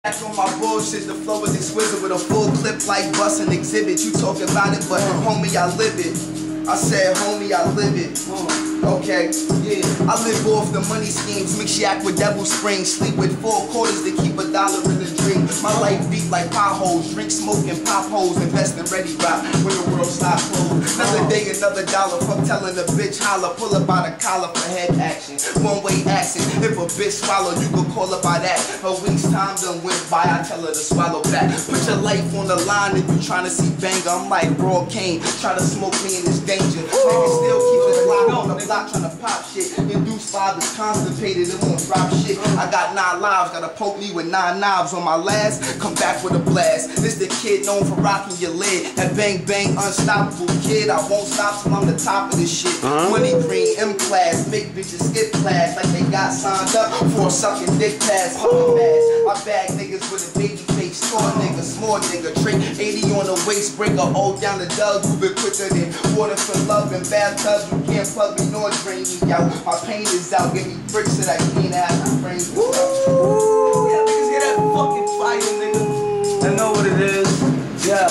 Back on my bullshit, the flow is exquisite with a full clip like bus and exhibit. You talk about it, but homie, I live it. I said, homie, I live it. Okay, yeah. I live off the money schemes, mix yak with devil springs, sleep with 4 quarters to keep $1 in the dream. My life beat like potholes, drink, smoke, and pop holes, invest in ready rock when the world stops closed. Another day, another dollar. Fuck telling a bitch holler, pull up by the collar for head action. One-way accent. If a bitch swallow, you can call her by that. A week's time done went by, I tell her to swallow back. Put your life on the line if you trying to see banger. I'm like Raw Kane, try to smoke me in this danger. Niggas still keep it locked on the block trying to pop shit. Induced fathers constipated, it won't drop shit. I got 9 lives, gotta poke me with 9 knives on my last. Come back with a blast. This the kid known for rocking your lid. That bang bang unstoppable kid. I won't stop till I'm the top of this shit. Money green, M class, make bitches skip class like they got signed up for a sucking dick pass. Fucking mask. I bag niggas with a baby face. Store nigga, small nigga, trick 80 on the waist, break a O down the dug. You been quicker than water for love and bathtubs. You can't plug me nor drain me out. My pain is out. Give me bricks that I can't have my brains. Woo! Yeah, niggas hear that fucking fire, nigga. I know what it is. Yeah.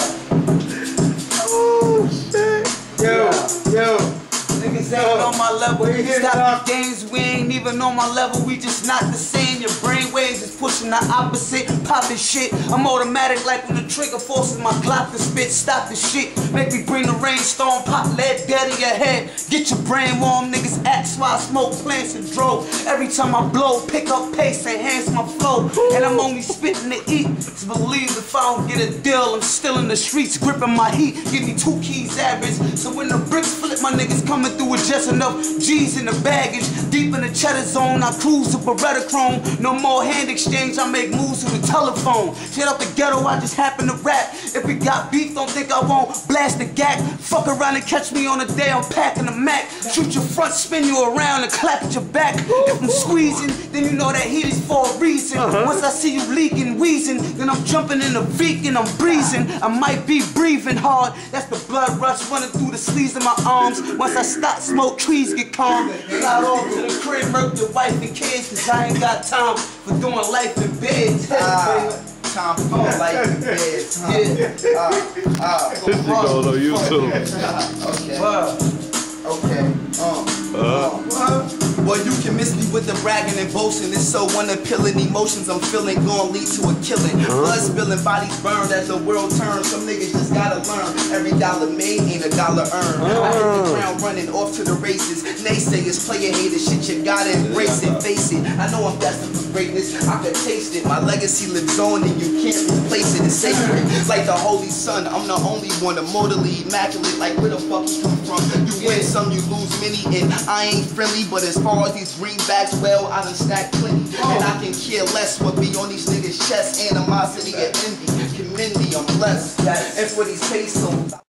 Oh shit. Yo. Niggas ain't on my level. Stop the games, we ain't even on my level. We just not the same. Your brain waves is pushing the opposite. Poppin' shit. I'm automatic like when the trigger forces my Glock to spit. Stop the shit. Make me bring the rainstorm. Pop lead dead in your head. Get your brain warm. Niggas ask why I smoke plants and drove. Every time I blow, pick up pace, enhance my flow. And I'm only spitting to eat. To believe if I don't get a deal, I'm still in the streets gripping my heat. Give me 2 keys average. So when the bricks flip, my niggas coming through with just enough G's in the baggage. Deep in the cheddar zone, I cruise to Beretta Chrome. No more hand exchange, I make moves with the telephone. Shit up the ghetto, I just happen to rap. If we got beef, don't think I won't blast the gag. Fuck around and catch me on the day I'm packing the Mac. Shoot your front, spin you around and clap at your back. If I'm squeezing, then you know that heat is for a reason. Once I see you leaking, wheezing, then I'm jumping in the Vic and I'm breezing. I might be breathing hard, that's the blood rush running through the sleeves of my arms. Once I stop, smoke trees, get calm. Slide off to the crib, murk your wife and kids, cause I ain't got time for doing life in bed. Time for doing life in bed. This shit going on YouTube. Well, you can miss me with the bragging and boasting. It's so unappealing. Emotions I'm feeling gon' lead to a killing. Blood spilling, bodies burned as the world turns. Some niggas just gotta learn. Every dollar made ain't a dollar earned. I hit the ground running off to the races. Naysayers, player haters, shit you gotta embrace it, face it. I know I'm destined for greatness. I can taste it. My legacy lives on and you can't replace it. It's sacred, like the Holy Sun. I'm the only one, immortally immaculate. Like where the fuck you come from? You win some, you lose many, and I ain't friendly. But as far as these greenbacks, well, I done stacked plenty. And I can care less what be on these niggas' chests. Animosity and envy. Commend me, I'm blessed. And for these pesos.